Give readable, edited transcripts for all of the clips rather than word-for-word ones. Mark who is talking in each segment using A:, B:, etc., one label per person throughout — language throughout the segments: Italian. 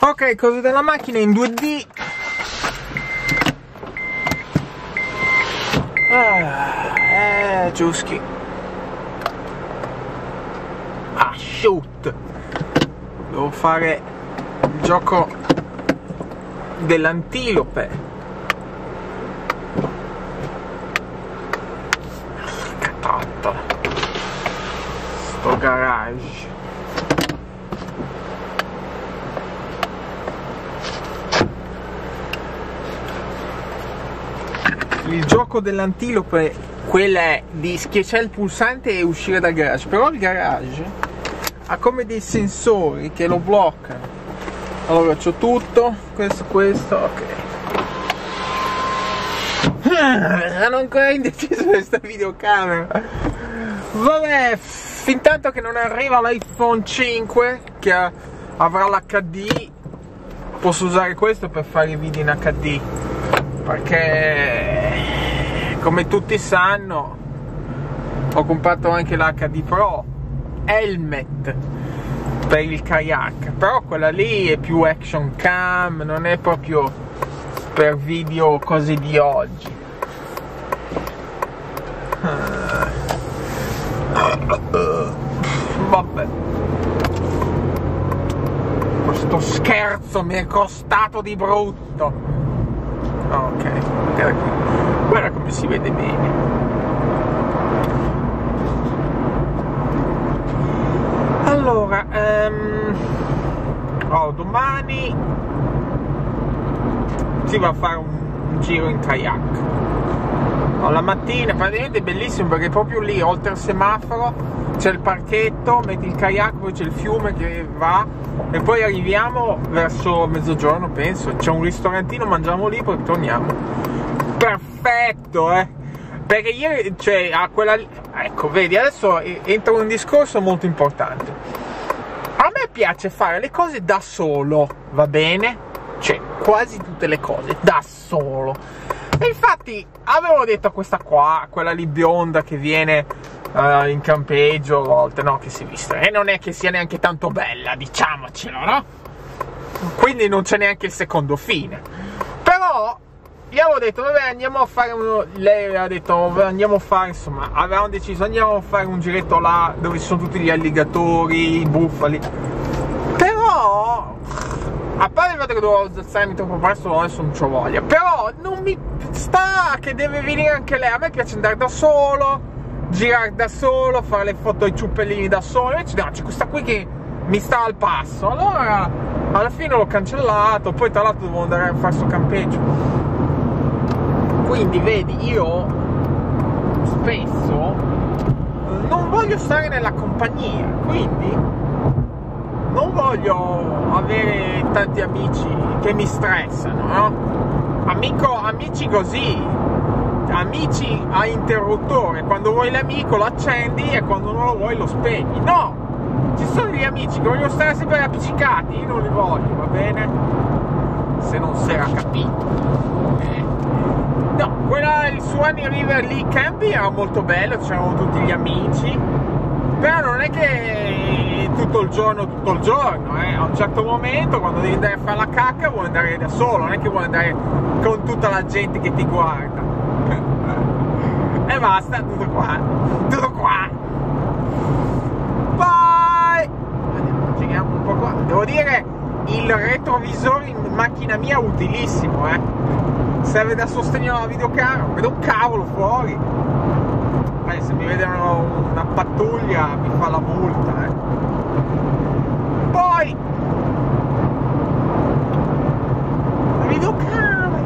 A: Ok, cose della macchina in 2D. Giuschi. Ah, shoot. Devo fare il gioco dell'antilope. Catotto. Sto garage. Il gioco dell'antilope, quella è di schiacciare il pulsante e uscire dal garage, però il garage ha come dei sensori che lo bloccano. Allora c'ho tutto, questo, ok. Hanno ancora indeciso questa videocamera. Vabbè, fin tanto che non arriva l'iPhone 5 che avrà l'HD, posso usare questo per fare i video in HD, perché come tutti sanno ho comprato anche l'HD Pro Helmet per il kayak, però quella lì è più action cam, non è proprio per video cose di oggi. Vabbè, questo scherzo mi è costato di brutto. Ok, guarda come si vede bene. Allora, domani si va a fare un giro in kayak. La mattina praticamente è bellissimo perché proprio lì, oltre al semaforo, c'è il parchetto, metti il kayak, poi c'è il fiume che va e poi arriviamo verso mezzogiorno, penso. C'è un ristorantino, mangiamo lì, poi torniamo. Perfetto, perché ieri, cioè, a quella... Ecco, vedi, adesso entro in un discorso molto importante. A me piace fare le cose da solo, va bene? Cioè, quasi tutte le cose da solo. E infatti avevo detto a questa qua, quella lì bionda che viene in campeggio a volte, no, che si veste, e non è che sia neanche tanto bella, diciamocelo, no? Quindi non c'è neanche il secondo fine. Però gli avevo detto, vabbè, andiamo a fare lei aveva detto, vabbè, andiamo a fare, insomma, avevamo deciso, andiamo a fare un giretto là dove ci sono tutti gli alligatori, i bufali. Però, a parte il fatto che dovevo alzarmi troppo presto, adesso non c'ho voglia, però non mi sta che deve venire anche lei. A me piace andare da solo, girare da solo, fare le foto ai ciuppellini da solo. Invece no, c'è questa qui che mi sta al passo. Allora alla fine l'ho cancellato. Poi tra l'altro devo andare a fare sto campeggio. Quindi vedi, io spesso non voglio stare nella compagnia, quindi non voglio avere tanti amici che mi stressano, no? Amici così, amici a interruttore, quando vuoi l'amico lo accendi e quando non lo vuoi lo spegni. No! Ci sono degli amici che vogliono stare sempre appiccicati, io non li voglio, va bene? Se non si era capito. No, il Swanee River lì camping era molto bello, c'erano tutti gli amici, però non è che tutto il giorno, a un certo momento quando devi andare a fare la cacca vuoi andare da solo, non è che vuoi andare con tutta la gente che ti guarda. E basta, tutto qua. Poi giriamo un po' qua. Devo dire, il retrovisore in macchina mia è utilissimo, serve da sostegno alla videocamera, non vedo un cavolo fuori. Se mi vedono una pattuglia mi fa la multa, Poi la videocamera.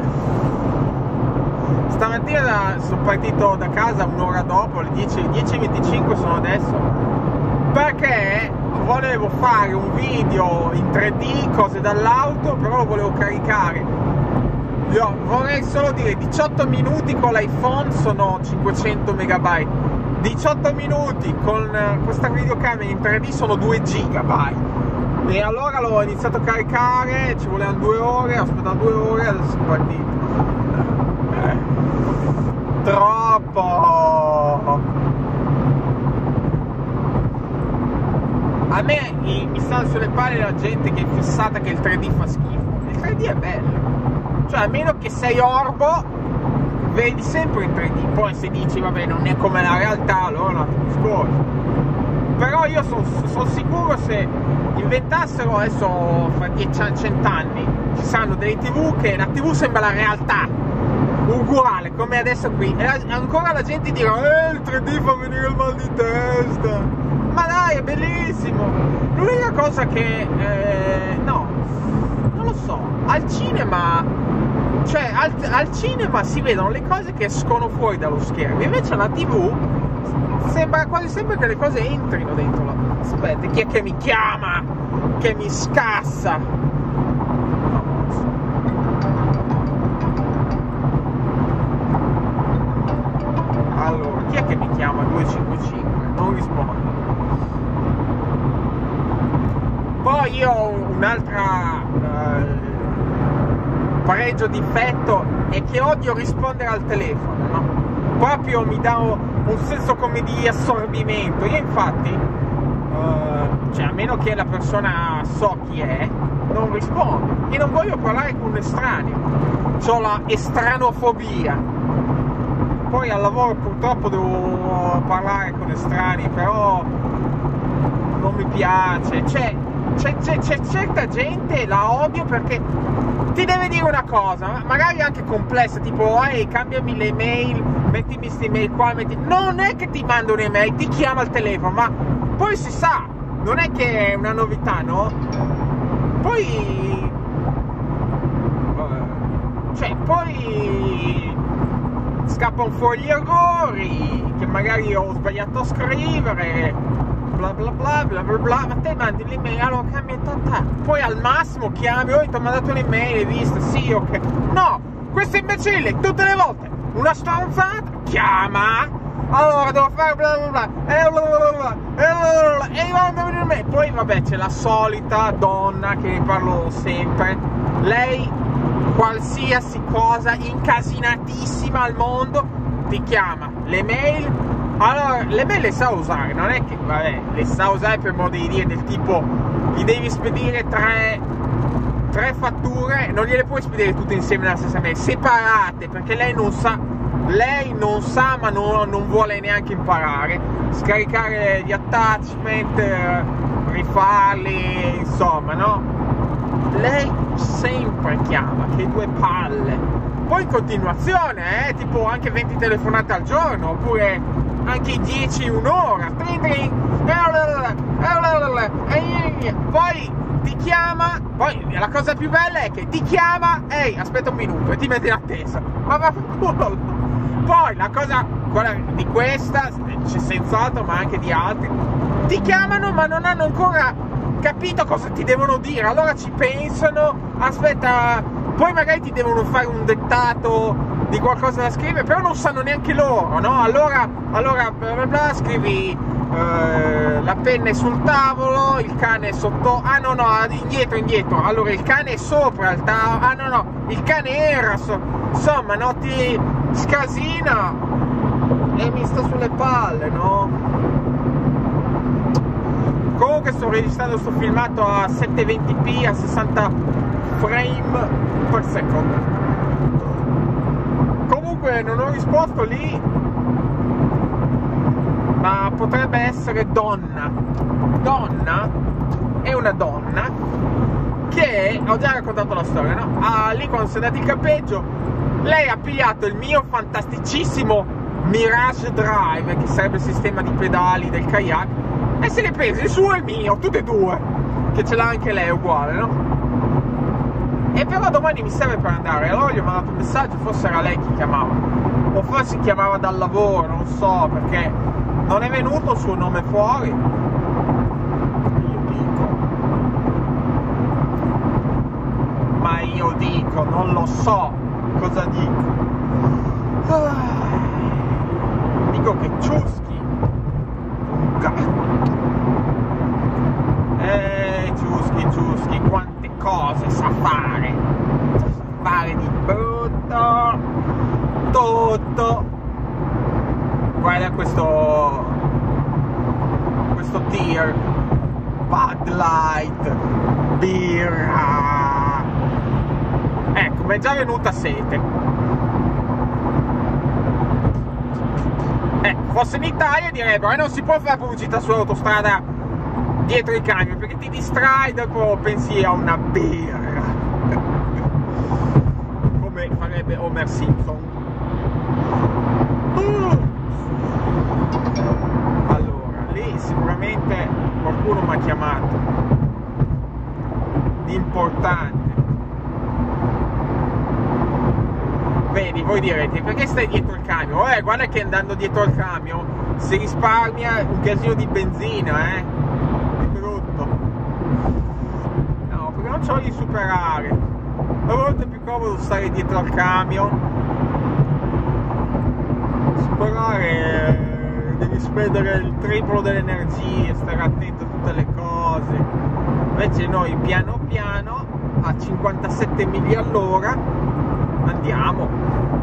A: Stamattina sono partito da casa un'ora dopo, alle 10:25 sono adesso, perché volevo fare un video in 3D, cose dall'auto, però lo volevo caricare. Io vorrei solo dire, 18 minuti con l'iPhone sono 500 megabyte, 18 minuti con questa videocamera in 3D sono 2 gigabyte. E allora l'ho iniziato a caricare, ci volevano 2 ore, ho aspettato 2 ore, adesso sono partito. Troppo! A me mi stanno sulle palle la gente che è fissata che il 3D fa schifo. Il 3D è bello, cioè a meno che sei orbo vedi sempre in 3D. Poi se dici vabbè non è come la realtà, allora è un altro discorso. Però io sono sicuro, se inventassero adesso fra 10 anni, 100 anni, ci saranno delle TV che la TV sembra la realtà, uguale come adesso qui, e ancora la gente dirà il 3D fa venire il mal di testa. Ma dai, è bellissimo. L'unica cosa che no, non lo so, al cinema, cioè al cinema si vedono le cose che escono fuori dallo schermo, invece alla TV sembra quasi sempre che le cose entrino dentro la... Aspetta, chi è che mi chiama? Che mi scassa? Allora, chi è che mi chiama? 255, non rispondo. Poi io ho un'altra pareggio difetto, è che odio rispondere al telefono, no? Proprio mi dà un senso come di assorbimento. Io infatti cioè a meno che la persona so chi è, non rispondo, e non voglio parlare con un estraneo, c'ho la estranofobia. Poi al lavoro purtroppo devo parlare con estranei, però non mi piace. C'è certa gente, la odio perché ti deve dire una cosa, magari anche complessa, tipo cambiami le mail, mettimi queste mail qua, non è che ti manda un'email, ti chiama al telefono, ma poi si sa, non è che è una novità, no? Poi scappano fuori gli errori, che magari ho sbagliato a scrivere, bla bla bla bla bla bla, ma te mandi l'email, allora cambia tanta. Poi al massimo chiami, ti ho mandato un'email, hai visto? Sì, ok. No, questo imbecille tutte le volte, una stronzata, chiama, allora devo fare bla bla bla, e poi vabbè c'è la solita donna che ne parlo sempre, lei qualsiasi cosa incasinatissima al mondo ti chiama. Le mail, allora le mail le sa usare, non è che vabbè, le sa usare per modo di dire, del tipo gli devi spedire tre fatture, non gliele puoi spedire tutte insieme nella stessa mail, separate, perché lei non sa ma non vuole neanche imparare, scaricare gli attachment, rifarli, insomma, no? Lei sempre chiama, che due palle. Poi in continuazione, tipo anche 20 telefonate al giorno, oppure anche 10 in un'ora. Poi ti chiama, poi la cosa più bella è che ti chiama, ehi, aspetta un minuto, e ti mette in attesa. Ma va per culo. Poi la cosa, quella di questa, c'è senz'altro, ma anche di altri, ti chiamano ma non hanno ancora capito cosa ti devono dire, allora ci pensano, aspetta, poi magari ti devono fare un dettato di qualcosa da scrivere, però non sanno neanche loro, no? Allora bla bla bla, scrivi la penna è sul tavolo, il cane è sotto, indietro, allora il cane è sopra il tavolo, no, il cane era insomma, no, ti scasina e mi sta sulle palle, no? Comunque sto registrando sto filmato a 720p a 60 frame per secondo. Comunque non ho risposto lì, ma potrebbe essere donna è una donna che ho già raccontato la storia, no? Lì quando si è dato il campeggio, lei ha pigliato il mio fantasticissimo Mirage Drive, che sarebbe il sistema di pedali del kayak, e se li è presi il suo e il mio, tutte e due, che ce l'ha anche lei uguale, no? E però domani mi serve per andare, allora gli ho mandato un messaggio, forse era lei che chiamava, o forse chiamava dal lavoro, non so, perché non è venuto il suo nome fuori. Io dico, non lo so cosa dico. Dico che Ciuschi un gatto. Ciuschi, quante cose sa fare di brutto, tutto. Guarda questo tier Bud Light, birra. Ecco, mi è già venuta sete. Fosse in Italia direbbero non si può fare pubblicità sull'autostrada dietro i camion perché ti distrai, dopo pensi a una birra, come farebbe Homer Simpson. Allora, lì sicuramente qualcuno mi ha chiamato di importante. Vedi, voi direte, perché stai dietro il camion? Guarda che andando dietro il camion si risparmia un casino di benzina, di brutto. No, perché non ce lo devi superare. A volte è più comodo stare dietro al camion. Superare, devi spendere il triplo delle energie, stare attento a tutte le cose. Invece noi piano piano, a 57 miglia all'ora, andiamo.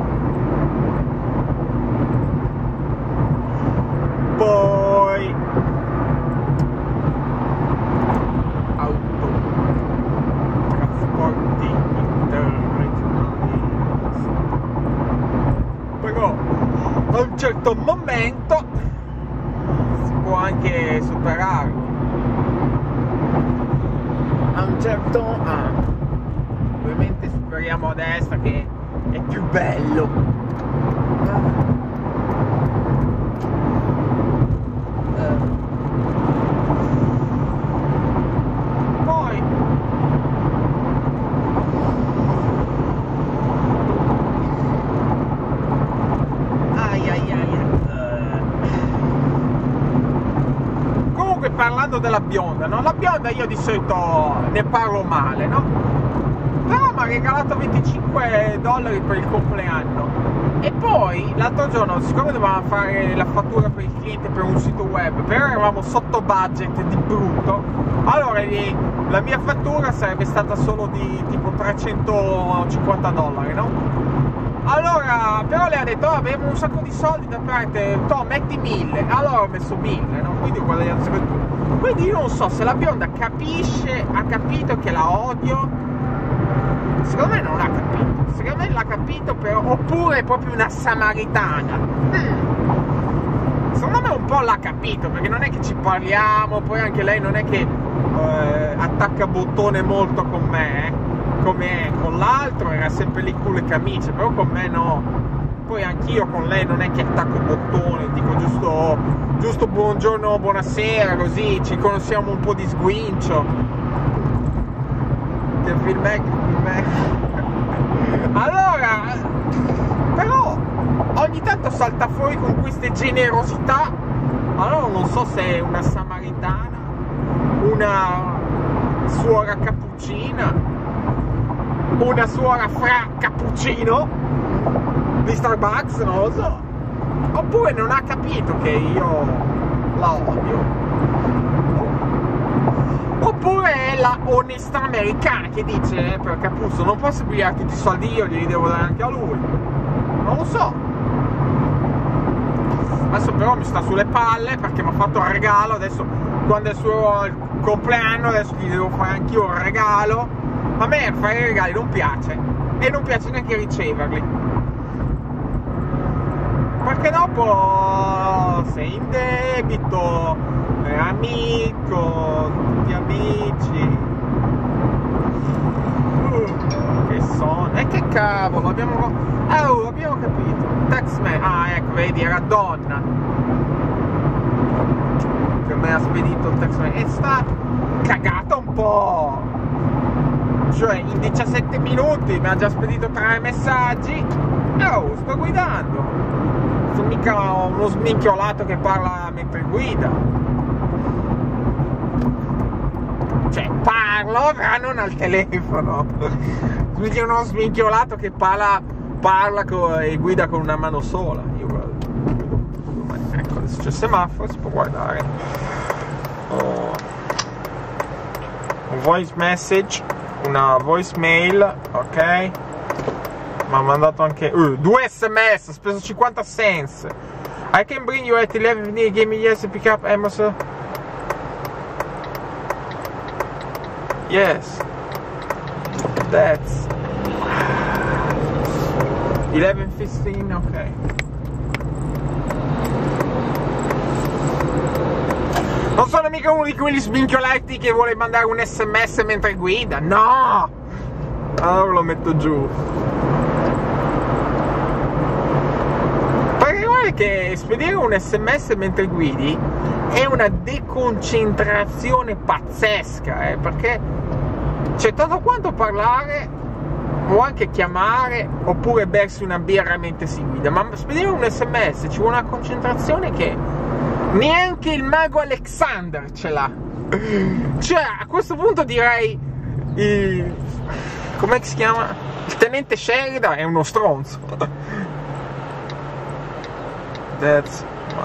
A: Poi trasporti interregionali, però a un certo momento si può anche superarlo. A un certo ovviamente superiamo a destra che è più bello. Poi comunque, parlando della bionda, no? La bionda io di solito ne parlo male, no? Però mi ha regalato $25 per il compleanno. E poi l'altro giorno, siccome dovevamo fare la fattura per il cliente per un sito web, però eravamo sotto budget di brutto, allora la mia fattura sarebbe stata solo di tipo $350, no? Allora, però lei ha detto, avevo un sacco di soldi da parte, metti 1000, allora ho messo 1000, no? Quindi ho guadagnato sempre di più. Quindi io non so se la bionda ha capito che la odio. Secondo me non l'ha capito, secondo me l'ha capito però, oppure è proprio una samaritana. Secondo me un po' l'ha capito, perché non è che ci parliamo, poi anche lei non è che attacca bottone molto con me, come con l'altro era sempre lì con le camicie, però con me no. Poi anch'io con lei non è che attacco bottone, dico giusto buongiorno, buonasera, così ci conosciamo un po' di sguincio. Allora, però ogni tanto salta fuori con queste generosità. Allora non so se è una samaritana, una suora cappuccina, una suora fra cappuccino di Starbucks, non lo so. Oppure non ha capito che io la odio. Oppure è la onestà americana che dice per Capuzzo non posso pigliare tutti i soldi io, glieli devo dare anche a lui. Non lo so. Adesso però mi sta sulle palle perché mi ha fatto un regalo. Adesso quando è il suo compleanno, adesso gli devo fare anch'io un regalo. A me fare i regali non piace, e non piace neanche riceverli, perché dopo sei in debito, è amico, tutti amici. Che sonno, e che cavolo, abbiamo capito. Taxman, ecco, vedi, era donna che mi ha spedito il taxman e sta cagata un po'. Cioè in 17 minuti mi ha già spedito 3 messaggi. Sto guidando, sono mica uno sminchiolato che parla mentre guida. Cioè parlo, ma non al telefono. Uno sminchiolato che parla e guida con una mano sola. Ecco, adesso c'è il semaforo, si può guardare. Un voice message, una voicemail, ok? Mi ha mandato anche 2 sms, ho speso 50 cents. I can bring you at 11 give me yes pick up Amazon. Yes. That's 11:15, ok. Non sono mica uno di quegli sminchioletti che vuole mandare un SMS mentre guida, no! Allora lo metto giù. Perché guarda che spedire un SMS mentre guidi è una deconcentrazione pazzesca, perché c'è tanto quanto parlare o anche chiamare oppure bersi una birra mentre si guida, ma spedire un SMS ci vuole una concentrazione che neanche il mago Alexander ce l'ha. Cioè, a questo punto direi com'è che si chiama? Il tenente Sheridan è uno stronzo. That's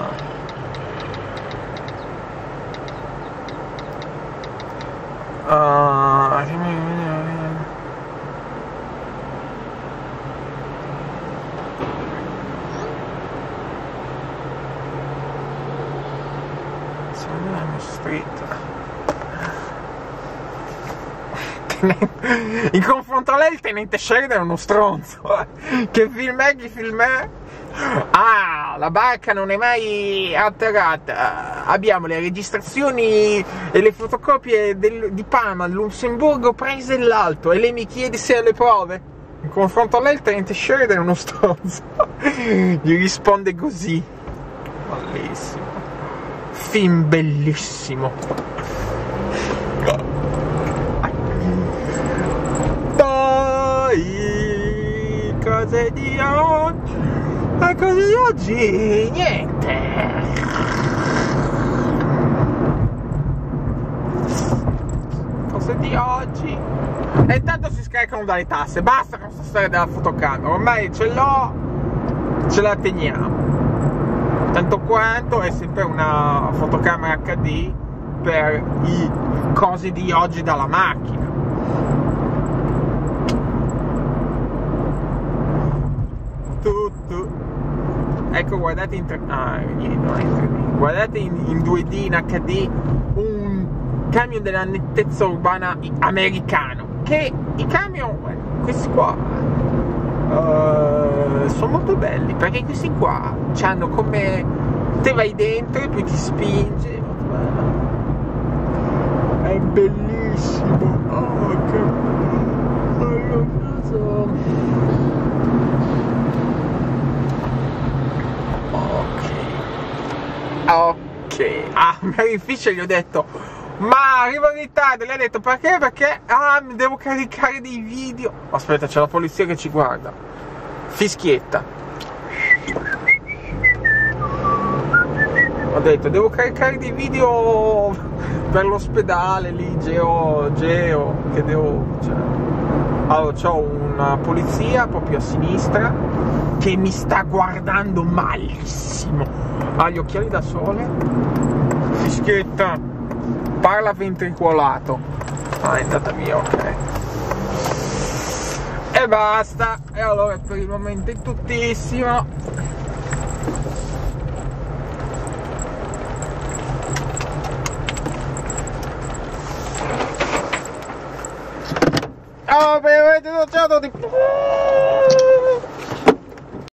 A: in confronto a lei il tenente Sheridan è uno stronzo. Che film è? Che film è? Ah, la barca non è mai atterrata. Abbiamo le registrazioni e le fotocopie di Panama, Lussemburgo prese l'alto. E lei mi chiede se ha le prove? In confronto a lei il tenente Sheridan è uno stronzo. Gli risponde così. Bellissimo. Film bellissimo. Dai, cose di oggi. Le cose di oggi, niente. Cose di oggi. E intanto si scaricano dalle tasse. Basta con questa storia della fotocamera. Ormai ce l'ho, ce la teniamo. Tanto quanto è sempre una fotocamera HD per i cose di oggi dalla macchina. Ecco, guardate in 3D. Guardate in 2D, in HD, un camion della nettezza urbana americano. Che i camion, questi qua, sono molto belli, perché questi qua c'hanno come te vai dentro e poi ti spinge. È bellissimo. Oh, che ok. Ah, Mary Fisher gli ho detto, ma arrivo in ritardo. Lei ha detto perché? Perché mi devo caricare dei video. Aspetta, c'è la polizia che ci guarda. Fischietta. Ho detto devo caricare dei video per l'ospedale lì, Geo che devo, cioè. Allora c'ho una polizia proprio a sinistra che mi sta guardando malissimo. Ha gli occhiali da sole. Fischietta. Parla ventricolato. Ah, è andata via, ok. E basta. E allora per il momento è tuttissimo. Oh, avete noticiato di